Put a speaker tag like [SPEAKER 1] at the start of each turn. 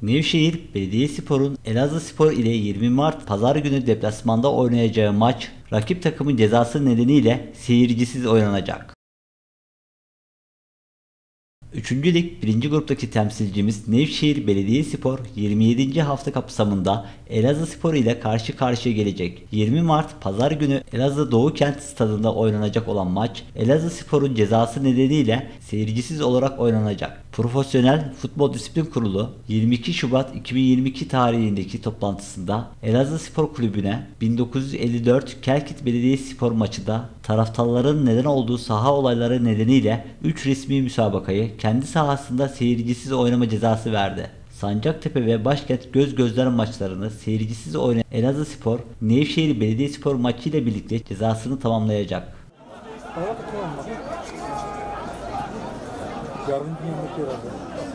[SPEAKER 1] Nevşehir Belediyespor'un Elazığspor ile 20 Mart Pazar günü deplasmanda oynayacağı maç rakip takımın cezası nedeniyle seyircisiz oynanacak. 3. Lig 1. gruptaki temsilcimiz Nevşehir Belediyespor 27. hafta kapsamında Elazığspor ile karşı karşıya gelecek. 20 Mart Pazar günü Elazığ Doğukent Stadında oynanacak olan maç Elazığspor'un cezası nedeniyle seyircisiz olarak oynanacak. Profesyonel Futbol Disiplin Kurulu 22 Şubat 2022 tarihindeki toplantısında Elazığspor Kulübü'ne 1954 Kelkit Belediyespor maçında taraftarların neden olduğu saha olayları nedeniyle 3 resmi müsabakayı kendi sahasında seyircisiz oynama cezası verdi. Sancaktepe ve Başkent göz gözler maçlarını seyircisiz oynayan Elazığspor, Nevşehir Belediyespor maçı ile birlikte cezasını tamamlayacak.
[SPEAKER 2] Yarın bir yemek herhalde.